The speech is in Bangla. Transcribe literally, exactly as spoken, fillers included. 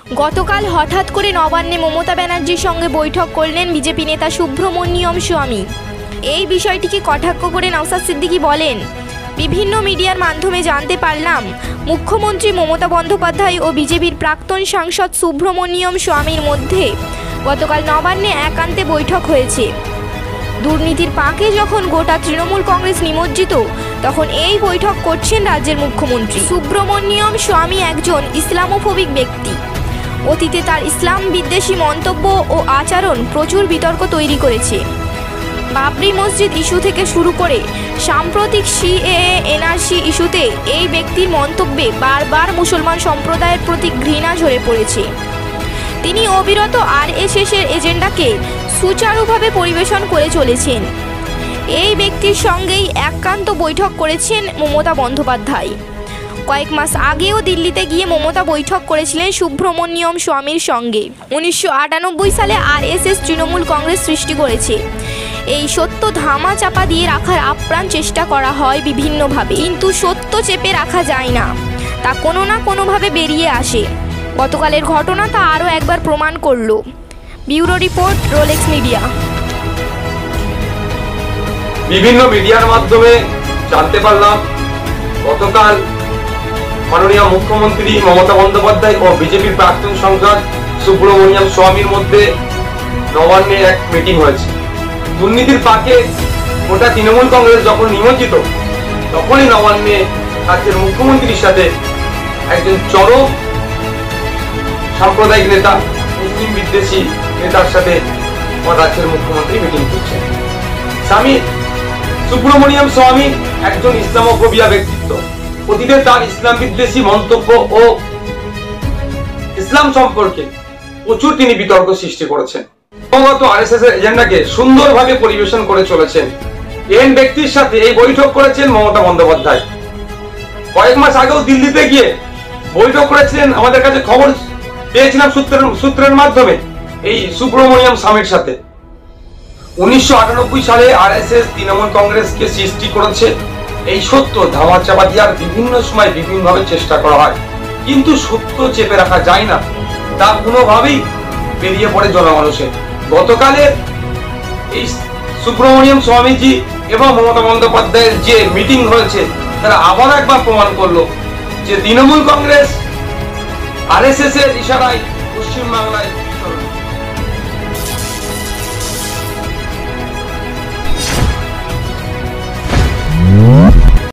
গতকাল হঠাৎ করে নবান্নে মমতা ব্যানার্জির সঙ্গে বৈঠক করলেন বিজেপি নেতা সুব্রমণিয়ম স্বামী। এই বিষয়টিকে কটাক্ষ করে নওশাদ সিদ্দিকী বলেন, বিভিন্ন মিডিয়ার মাধ্যমে জানতে পারলাম মুখ্যমন্ত্রী মমতা বন্দ্যোপাধ্যায় ও বিজেপির প্রাক্তন সাংসদ সুব্রমণিয়ম স্বামীর মধ্যে গতকাল নবান্নে একান্তে বৈঠক হয়েছে। দুর্নীতির পাকে যখন গোটা তৃণমূল কংগ্রেস নিমজ্জিত, তখন এই বৈঠক করছেন রাজ্যের মুখ্যমন্ত্রী। সুব্রমণিয়ম স্বামী একজন ইসলামোফোবিক ব্যক্তি। অতীতে তার ইসলাম বিদ্বেষী মন্তব্য ও আচরণ প্রচুর বিতর্ক তৈরি করেছে। বাবরি মসজিদ ইস্যু থেকে শুরু করে সাম্প্রতিক সিএএ এনআরসি ইস্যুতে এই ব্যক্তির মন্তব্যে বারবার মুসলমান সম্প্রদায়ের প্রতি ঘৃণা ঝরে পড়েছে। তিনি অবিরত আরএসএসের এজেন্ডাকে সুচারুভাবে পরিবেশন করে চলেছেন। এই ব্যক্তির সঙ্গেই একান্ত বৈঠক করেছেন মমতা বন্দ্যোপাধ্যায়। কয়েক মাস আগেও দিল্লিতে গিয়ে মমতা বৈঠক করেছিলেন সুব্রমণিয়ম স্বামীর সঙ্গে। উনিশশো আটানব্বই সালে আরএসএস তৃণমূল কংগ্রেস সৃষ্টি করেছে। এই সত্য ধামা চাপা দিয়ে রাখার আপ্রাণ চেষ্টা করা হয় বিভিন্নভাবে, কিন্তু সত্য চেপে রাখা যায় না, তা কোনো না কোনোভাবে বেরিয়ে আসে। গতকালের ঘটনা তা আরও একবার প্রমাণ করল। Bureau report, Rolex media. বিভিন্ন মিডিয়ার মাধ্যমে জানতে পারলাম গতকাল মাননীয় মুখ্যমন্ত্রী মমতা বন্দ্যোপাধ্যায় ও বিজেপির প্রাক্তন সাংসদ সুব্রমণিয়ম স্বামীর মধ্যে নবান্নে এক মিটিং হয়েছে। দুর্নীতির পাকে গোটা তৃণমূল কংগ্রেস যখন নিমজ্জিত, তখনই নবান্নে রাজ্যের মুখ্যমন্ত্রীর সাথে একজন চরম সাম্প্রদায়িক নেতা, মুসলিম বিদ্বেষী নেতার সাথে রাজ্যের মুখ্যমন্ত্রী মিটিং করছেন। স্বামী সুব্রমণিয়ম স্বামী একজন ইসলামোফোবিয়া ব্যক্তিত্ব। অতীতে তার ইসলাম বিদ্বেষী মন্তব্য ও ইসলাম সম্পর্কে প্রচুর তিনি বিতর্ক সৃষ্টি করেছেন। ক্রমাগত আরএসএস এর এজেন্ডাকে সুন্দরভাবে পরিবেশন করে চলেছেন। এই ব্যক্তির সাথে এই বৈঠক করেছেন মমতা বন্দ্যোপাধ্যায়। কয়েক মাস আগেও দিল্লিতে গিয়ে বৈঠক করেছিলেন, আমাদের কাছে খবর পেয়েছিলাম সূত্রের সূত্রের মাধ্যমে, এই সুব্রমণিয়ম স্বামীর সাথে। উনিশশো আটানব্বই সালে আরএসএস তৃণমূল কংগ্রেসকে সৃষ্টি করেছে। এই সত্য ধামা চাপা দেওয়ার বিভিন্ন সময় বিভিন্নভাবে চেষ্টা করা হয়, কিন্তু সত্য চেপে রাখা যায় না, তা কোনোভাবেই বেরিয়ে পড়ে জনমানুষে। গতকালের এই সুব্রমণিয়ম স্বামীজি এবং মমতা বন্দ্যোপাধ্যায়ের যে মিটিং হয়েছে, তারা আবার একবার প্রমাণ করলো যে তৃণমূল কংগ্রেস আরএসএস এর ইশারায় পশ্চিমবাংলায়